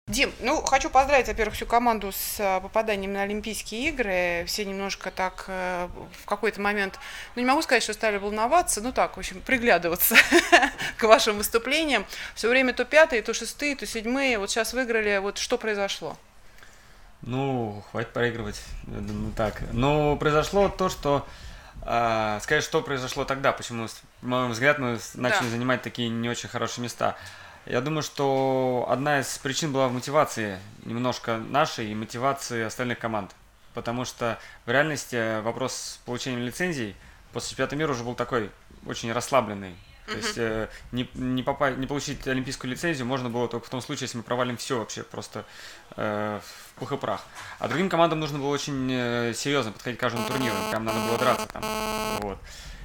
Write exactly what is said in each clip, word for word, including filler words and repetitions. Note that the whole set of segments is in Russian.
Дим, ну, хочу поздравить, во-первых, всю команду с а, попаданием на Олимпийские игры. Все немножко так э, в какой-то момент, ну, не могу сказать, что стали волноваться, ну, так, в общем, приглядываться к вашим выступлениям. Все время то пятые, то шестые, то седьмые. Вот сейчас выиграли. Вот что произошло? Ну, хватит проигрывать, я думаю, так. Но произошло то, что... а, сказать, что произошло тогда, почему, с- на мой взгляд, мы с- Да. начали занимать такие не очень хорошие места. Я думаю, что одна из причин была в мотивации немножко нашей и мотивации остальных команд. Потому что в реальности вопрос с получением лицензий после чемпионата мира уже был такой очень расслабленный. То Мгм. есть э, не, не, попа- не получить олимпийскую лицензию можно было только в том случае, если мы провалим все вообще просто э, в пух и прах. А другим командам нужно было очень э, серьезно подходить к каждому турниру, прям надо было драться там. Вот.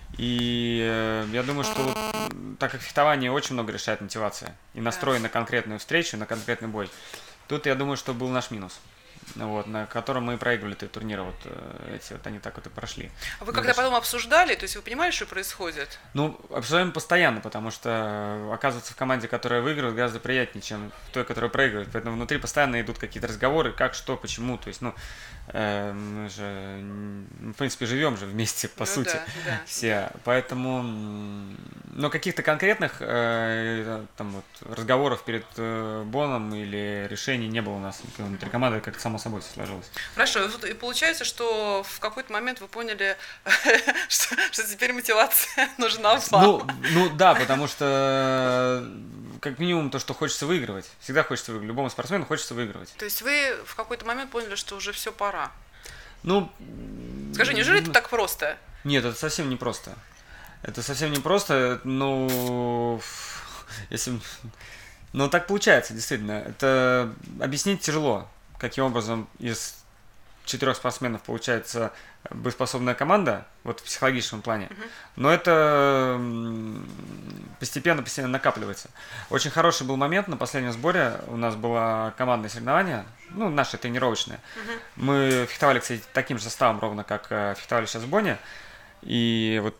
И э, я думаю, что вот, м, так как фехтование очень много решает мотивация и Да. настрой на конкретную встречу, на конкретный бой, тут я думаю, что был наш минус. Вот, на котором мы и проигрывали эти турниры, вот э, эти вот они так вот и прошли. А вы Мы когда дошли. потом обсуждали, то есть вы понимали, что происходит? Ну, обсуждаем постоянно, потому что э, оказываться в команде, которая выигрывает, гораздо приятнее, чем в той, которая проигрывает. Поэтому внутри постоянно идут какие-то разговоры, как, что, почему. То есть, ну, э, мы же, м, в принципе, живем же вместе, по Ну сути, да, да, да. все. Поэтому, м, но каких-то конкретных э, там вот разговоров перед э, Боном или решений не было у нас внутри команды, как-то само собой все сложилось. Хорошо, и вот и получается, что в какой-то момент вы поняли, что, что теперь мотивация нужна вам. Ну, ну да, потому что как минимум то, что хочется выигрывать. Всегда хочется выигрывать. Любому спортсмену хочется выигрывать. То есть вы в какой-то момент поняли, что уже все пора. Ну, Скажи, неужели это так просто? нет, это совсем не просто. Это совсем не просто, ну, если... Но так получается, действительно. Это объяснить тяжело, каким образом из четырех спортсменов получается боеспособная команда, вот в психологическом плане. Мгм. Но это постепенно-постепенно накапливается. Очень хороший был момент на последнем сборе. У нас было командное соревнование, ну, наше тренировочное. Мгм. Мы фехтовали, кстати, таким же составом, ровно как э, фехтовали сейчас в Боне. И вот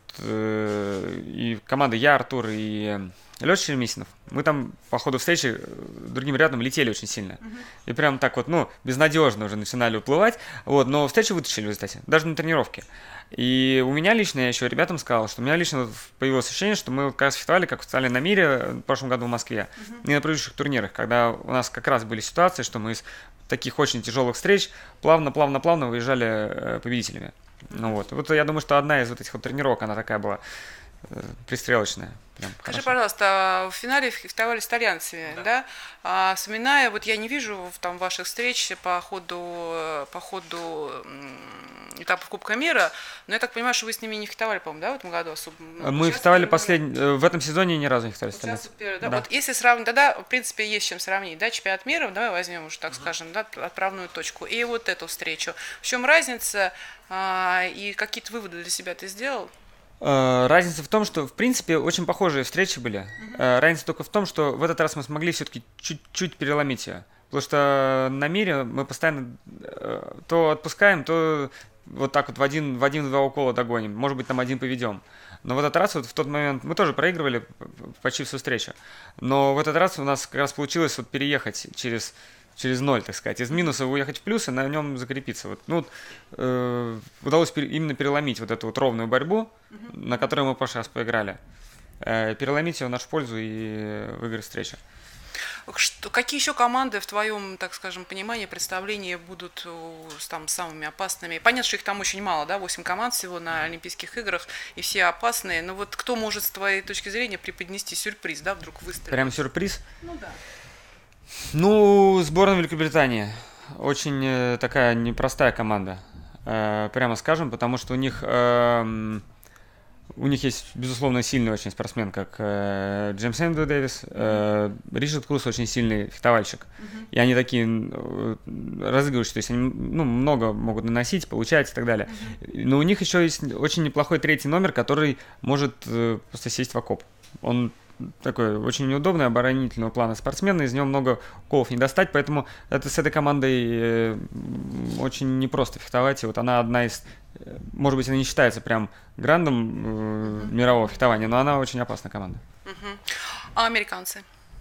э, и команда я, Артур и Леша Черемисинов, мы там по ходу встречи э, другим рядом летели очень сильно. Мгм. И прям так вот, ну, безнадежно уже начинали уплывать. Вот, но встречу вытащили в результате, даже на тренировке. И у меня лично, я еще ребятам сказал, что у меня лично вот появилось ощущение, что мы вот как раз фехтовали, как фехтовали на мире в прошлом году в Москве, Мгм. и на предыдущих турнирах, когда у нас как раз были ситуации, что мы из таких очень тяжелых встреч плавно-плавно-плавно выезжали э, победителями. Ну вот. Вот я думаю, что одна из вот этих вот тренировок, она такая была э, пристрелочная. Прям Скажи, хорошая. пожалуйста, а в финале фехтовали с итальянцами, да? А вспоминая, вот я не вижу в там ваших встреч по ходу, э, по ходу м, этапов Кубка мира, но я так понимаю, что вы с ними не фехтовали, по-моему, да, в этом году особо? Ну, вот Мы сейчас фехтовали первый момент. последний... э, В этом сезоне ни разу не фехтовали с Вот сейчас итальянцами. вот первый, да? Да. Вот если сравнить, тогда, в принципе, есть с чем сравнить, да, чемпионат мира, давай возьмем уже, так скажем, да, отправную точку, и вот эту встречу. В чем разница, а, и какие-то выводы для себя ты сделал? Э, Разница в том, что, в принципе, очень похожие встречи были. Э, Разница только в том, что в этот раз мы смогли все-таки чуть-чуть переломить ее. Потому что на мире мы постоянно э, то отпускаем, то вот так вот в один, в один-два укола догоним. Может быть, там один поведем. Но в этот раз, вот в тот момент, мы тоже проигрывали почти всю встречу. Но в этот раз у нас как раз получилось вот переехать через, через ноль, так сказать. Из минуса уехать в плюс и на нем закрепиться. Вот, ну, вот, э, удалось пер- именно переломить вот эту вот ровную борьбу, на которой мы в прошлый раз поиграли. Э, переломить ее в нашу пользу и выиграть встречу. Что, какие еще команды в твоем, так скажем, понимании, представлении будут э, с- там самыми опасными? Понятно, что их там очень мало, да, восемь команд всего на Олимпийских играх, и все опасные. Но вот кто может с твоей точки зрения преподнести сюрприз, да, вдруг выстрелить? Прям сюрприз. Ну да. Ну, сборная Великобритании. Очень э, такая непростая команда, э, прямо скажем, потому что у них эм, у них есть, безусловно, сильный очень спортсмен, как э, Джеймс Эндрю Дэвис, э, Ричард Крус очень сильный фехтовальщик. Мгм. И они такие э, разыгрывающие, то есть они ну, много могут наносить, получать и так далее. Но у них еще есть очень неплохой третий номер, который может э, просто сесть в окоп. Он такой очень неудобный, оборонительного плана спортсмен, из него много уколов не достать, поэтому это с этой командой э, очень непросто фехтовать. И вот она одна из, э, может быть, она не считается прям грандом э, мирового фехтования, но она очень опасная команда. Мгм. А американцы?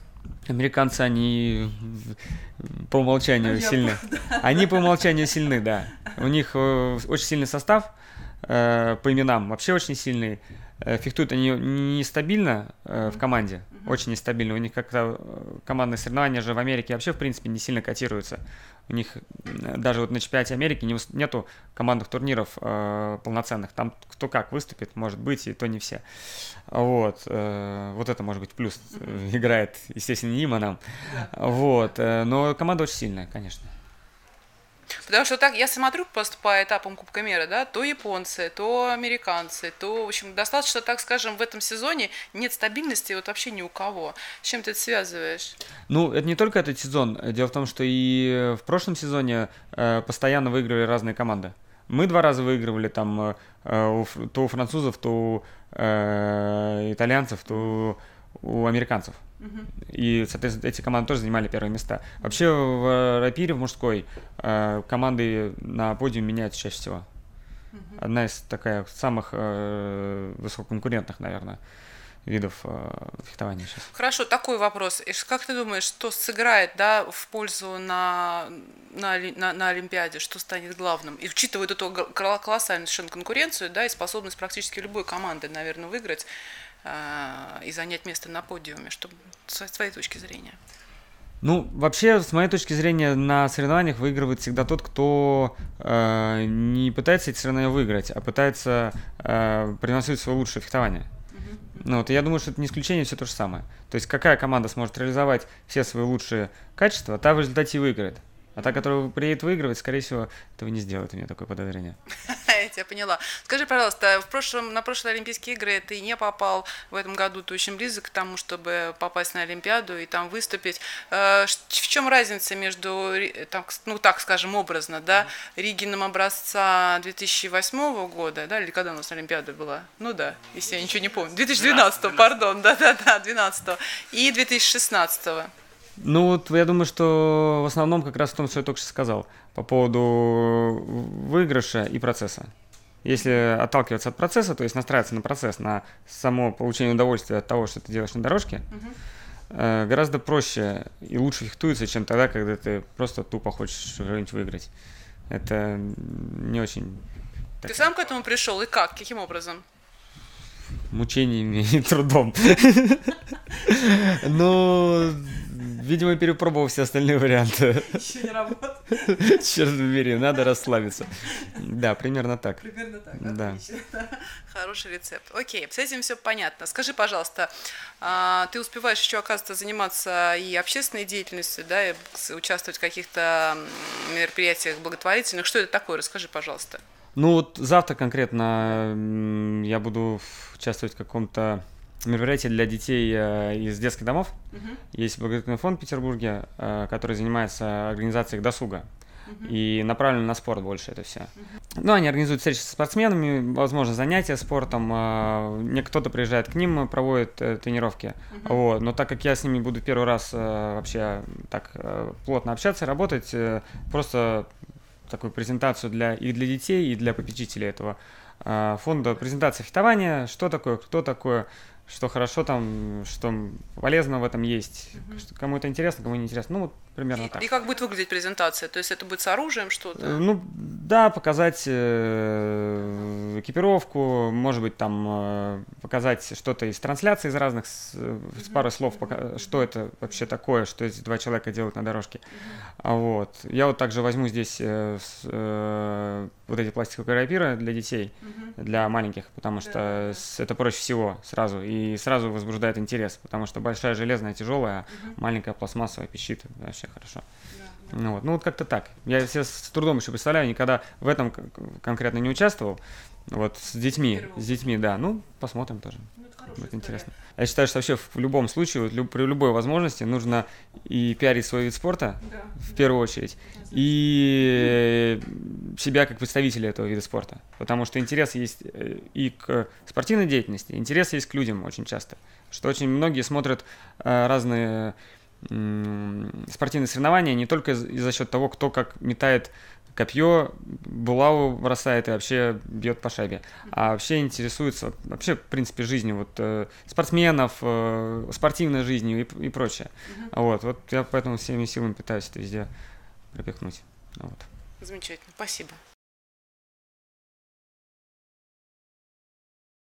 Американцы, они по умолчанию Я сильны. да. Они по умолчанию сильны, да. У них э, очень сильный состав, э, по именам вообще очень сильный. Э, фехтуют они нестабильно э, в команде, mm-hmm. очень нестабильно. У них как-то командные соревнования же в Америке вообще, в принципе, не сильно котируются. У них даже вот на чемпионате Америки не, нету командных турниров э, полноценных. Там кто как выступит, может быть, и то не все. Вот, э, вот это, может быть, плюс mm-hmm. играет, естественно, не им, а нам. Yeah. Вот, э, но команда очень сильная, конечно. Потому что так, я смотрю просто по этапам Кубка мира, да, то японцы, то американцы, то, в общем, достаточно, так скажем, в этом сезоне нет стабильности вот вообще ни у кого. С чем ты это связываешь? Ну, это не только этот сезон. Дело в том, что и в прошлом сезоне э, постоянно выигрывали разные команды. Мы два раза выигрывали там э, у, то у французов, то у э, итальянцев, то у американцев. И, соответственно, эти команды тоже занимали первые места. Вообще в рапире, в мужской, э, команды на подиуме меняются чаще всего. Одна из такая самых э, высококонкурентных, наверное, видов э, фехтования сейчас. Хорошо, такой вопрос. Как ты думаешь, что сыграет, да, в пользу на, на, на, на Олимпиаде, что станет главным? И учитывая эту колоссальную совершенно конкуренцию, да, и способность практически любой команды, наверное, выиграть и занять место на подиуме, чтобы с твоей точки зрения? Ну, вообще, с моей точки зрения, на соревнованиях выигрывает всегда тот, кто э, не пытается эти соревнования выиграть, а пытается э, приносить свое лучшее фехтование. Uh-huh. Ну, вот, я думаю, что это не исключение, все то же самое. То есть, какая команда сможет реализовать все свои лучшие качества, та в результате и выиграет. А та, которая приедет выигрывать, скорее всего, этого не сделает. У меня такое подозрение. Я тебя поняла. Скажи, пожалуйста, в прошлом, на прошлые Олимпийские игры ты не попал, в этом году ты очень близок к тому, чтобы попасть на Олимпиаду и там выступить. В чем разница между, ну так скажем, образно, да, Ригиным образца две тысячи восьмого года, да, или когда у нас Олимпиада была? Ну да, если я ничего не помню. две тысячи двенадцатого, пардон, да-да-да, двенадцатого. И две тысячи шестнадцатого. Ну, вот я думаю, что в основном как раз в том, что я только что сказал, по поводу выигрыша и процесса. Если отталкиваться от процесса, то есть настраиваться на процесс, на само получение удовольствия от того, что ты делаешь на дорожке, uh-huh. гораздо проще и лучше фехтуется, чем тогда, когда ты просто тупо хочешь что-нибудь выиграть. Это не очень... Ты так... сам к этому пришел и как? Каким образом? Мучениями и трудом. Ну... Видимо, перепробовал все остальные варианты. Еще не работает. Черт побери, надо расслабиться. Да, примерно так. Примерно так, да. Отлично. Хороший рецепт. Окей, с этим все понятно. Скажи, пожалуйста, ты успеваешь еще, оказывается, заниматься и общественной деятельностью, да, и участвовать в каких-то мероприятиях благотворительных. Что это такое? Расскажи, пожалуйста. Ну вот завтра конкретно я буду участвовать в каком-то мероприятие для детей э, из детских домов. Uh-huh. Есть благотворительный фонд в Петербурге, э, который занимается организацией их досуга. Uh-huh. И направлен на спорт больше это все. Uh-huh. Ну, они организуют встречи со спортсменами, возможно, занятия спортом. Э, кто-то приезжает к ним, проводит э, тренировки. Uh-huh. Вот. Но так как я с ними буду первый раз э, вообще так э, плотно общаться, работать, э, просто такую презентацию для, и для детей, и для попечителей этого э, фонда. Презентация фехтования, что такое, кто такое, что хорошо там, что полезно в этом есть, uh-huh. что кому это интересно, кому не интересно, ну вот примерно и, так. И как будет выглядеть презентация? То есть это будет с оружием что-то? Ну да, показать э, экипировку, может быть там э, показать что-то из трансляции из разных, с, uh-huh. с парой слов, пока, что это вообще такое, что эти два человека делают на дорожке. Uh-huh. Вот. Я вот также возьму здесь э, с, э, вот эти пластиковые рапиры для детей, uh-huh. для маленьких, потому что yeah. с, это проще всего сразу. И сразу возбуждает интерес, потому что большая железная, тяжелая, uh-huh. маленькая пластмассовая пищит, вообще хорошо. Yeah, yeah. Ну, вот. Ну вот как-то так. Я себе с трудом еще представляю, никогда в этом конкретно не участвовал. Вот с детьми, с детьми, да. Ну, посмотрим тоже. Ну, будет интересно. Я считаю, что вообще в любом случае, вот, при любой возможности нужно и пиарить свой вид спорта, да. в первую очередь, и себя как представителя этого вида спорта. Потому что интерес есть и к спортивной деятельности, интерес есть к людям очень часто. Что очень многие смотрят разные спортивные соревнования не только за счет того, кто как метает копье, булаву бросает и вообще бьет по шайбе. А вообще интересуется вообще, в принципе, жизнью вот, э, спортсменов, э, спортивной жизнью и, и прочее. Uh-huh. Вот, вот я поэтому всеми силами пытаюсь это везде пропихнуть. Вот. Замечательно, спасибо.